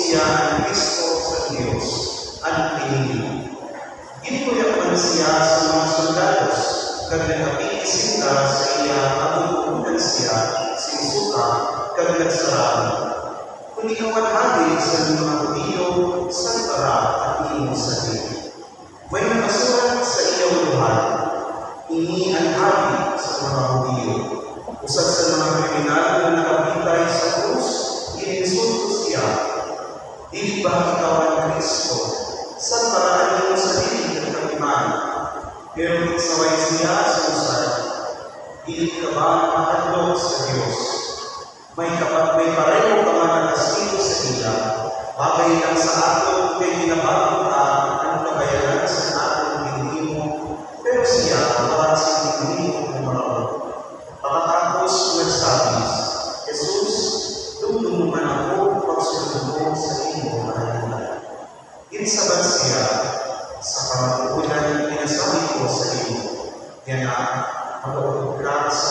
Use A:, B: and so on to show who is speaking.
A: siya ang Kristo sa Diyos at pinili. Ginuyak man siya sa mga soldados, kag nagapili sila sa iya matutulugan siya sinsuka kag nagsarado. Kung ikaw ang hagi sa mga Hudiyo, santara at iyong sarili. May nakasulat sa iyong luhan, ini ang hagi sa mga Hudiyo. Usap sa mga kriminal na nakapitay sa krus, ininsulto siya. Di ba ikaw ang Kristo? Saan paraan iyong sarili at kapiman? Pero nagsaway siya sa usay. Di ka ba makadlok sa Diyos? May pareho ka man nakasito sa iya. Bagay lang sa ato kay ginabago ka ang kabayaran sa atong hindi mo. Pero siya para sa hindi mo maraon. Pagkatapos nagsabi, Jesus, dumdum man ako pagsunod mo sa iyong mahalaga. Insabat siya, sa kamatulan pinasabi ko sa iyo, yan ang mag-uugrat sa